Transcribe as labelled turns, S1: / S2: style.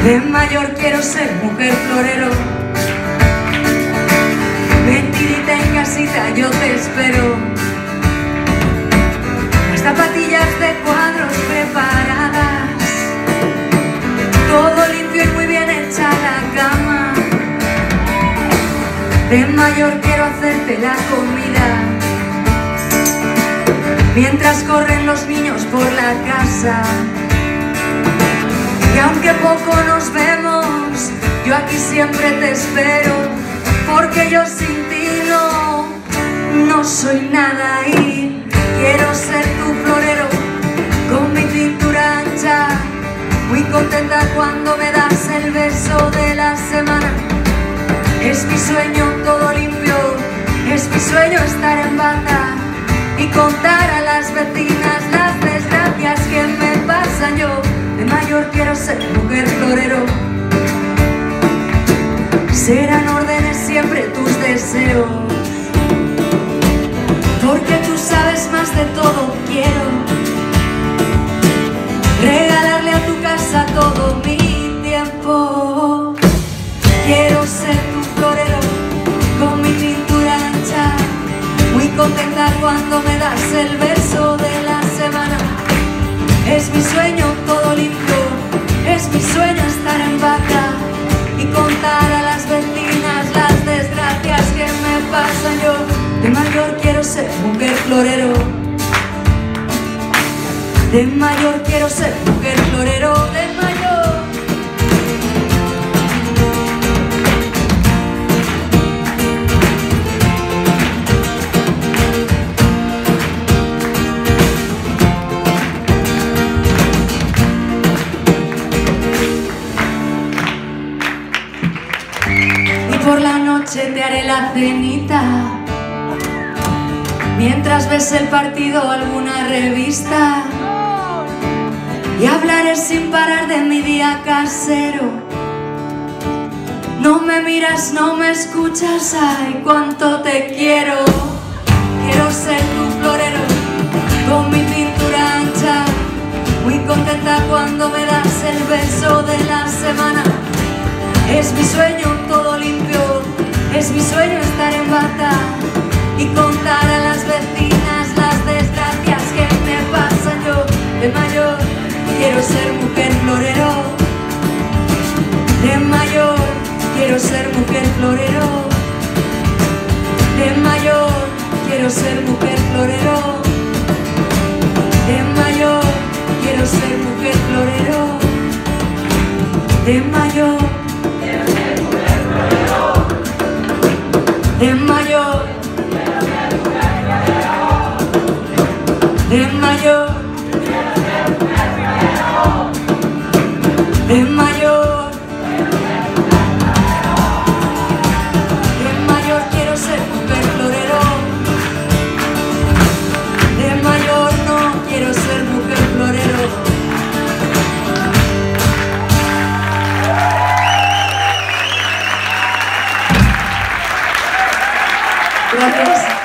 S1: De mayor quiero ser mujer florero. Mentidita en casita, yo te espero. Las zapatillas de cuadros preparadas, todo limpio y muy bien hecha la cama. De mayor quiero hacerte la comida, mientras corren los niños por la casa. Y aunque poco nos vemos, yo aquí siempre te espero, porque yo sin ti no soy nada. Y quiero ser tu florero, con mi cintura ancha, muy contenta cuando me das el beso de la semana. Es mi sueño todo limpio, es mi sueño estar en bata y contar a las vecinas las desgracias que me pasan. Yo de mayor quiero ser mujer florero. Serán órdenes siempre tus deseos, porque tú sabes más de todo. Quiero regalarle a tu casa todo mi tiempo. Quiero ser tu florero, con mi cintura ancha, muy contenta cuando me das el beso de la semana. Es mi sueño todo limpio, es mi sueño estar en bata y contar a las vecinas las desgracias que me pasan. Yo de mayor quiero ser mujer florero. De mayor quiero ser mujer florero. De mayor. Por la noche te haré la cenita, mientras ves el partido o alguna revista, y hablaré sin parar de mi día casero. No me miras, no me escuchas, ay, cuánto te quiero. Quiero ser tu florero, con mi cintura ancha, muy contenta cuando me das el beso de la semana. Es mi sueño todo limpio, es mi sueño estar en bata y contar a las vecinas las desgracias que me pasan. Yo de mayor quiero ser mujer florero. De mayor quiero ser mujer florero. De mayor quiero ser mujer florero. De mayor quiero ser mujer florero. De mayor. De mayor, de mayor, de mayor, de mayor quiero ser mujer florero. De mayor no quiero ser mujer florero. Gracias.